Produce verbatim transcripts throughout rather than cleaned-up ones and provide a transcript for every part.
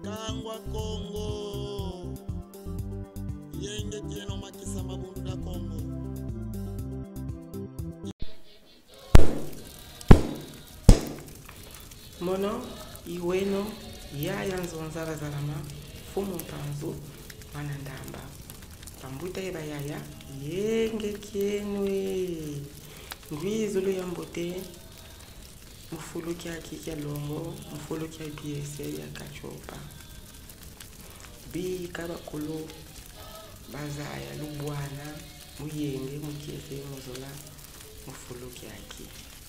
Kangwa Congo. Yenge tieno makisa mabundu da Congo. Mono, Iweno, Yaya Nzonza Bazalama, Fumu Mpanzu, Manandamba. Pambuta eba yaya, yenge kienwe. Ngwizulu yambote, mufulu kia kikia longo, mufulu kia biese ya kachopa. Bi kabakulu, bazaya, lubwana, muyenge, mukiese, muzola, mufulu kia ki.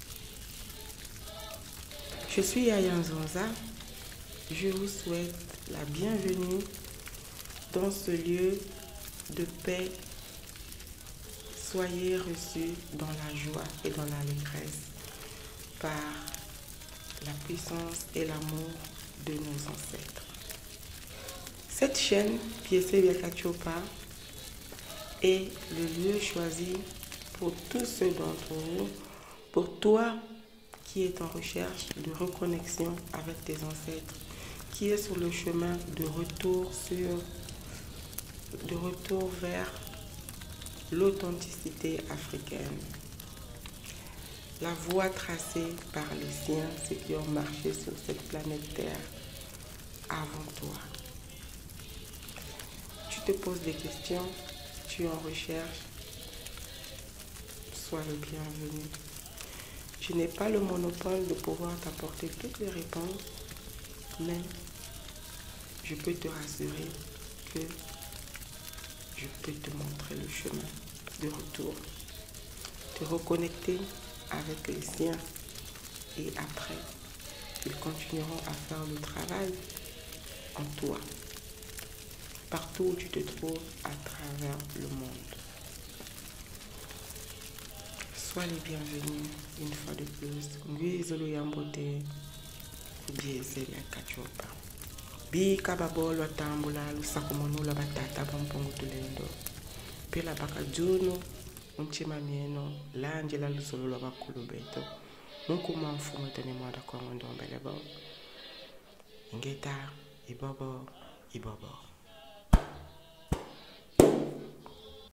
Je suis Yaya Nzonza. Je vous souhaite la bienvenue dans ce lieu de paix. Soyez reçus dans la joie et dans l'allégresse par la puissance et l'amour de nos ancêtres. Cette chaîne, Piese Biakachopa, est le lieu choisi pour tous ceux d'entre vous, pour toi qui est en recherche de reconnexion avec tes ancêtres, qui est sur le chemin de retour sur, de retour vers l'authenticité africaine. La voie tracée par les siens, ceux qui ont marché sur cette planète Terre avant toi. Tu te poses des questions, tu es en recherche, sois le bienvenu. Je n'ai pas le monopole de pouvoir t'apporter toutes les réponses, mais je peux te rassurer que je peux te montrer le chemin de retour, te reconnecter avec les siens et après, ils continueront à faire le travail en toi, partout où tu te trouves à travers le monde. Sois les bienvenus une fois de plus. Ngwizulu yambote Piese Biakachopa. Bi kababolo atambula lusakumonula batata bampongo tulendo. Pela bakajuno unchima mieno lanjela luzulu lwa bakulu beto. Munkuma mfumo tene mwada kwa ngondo mbelebo. Ingeta ibobo ibobo.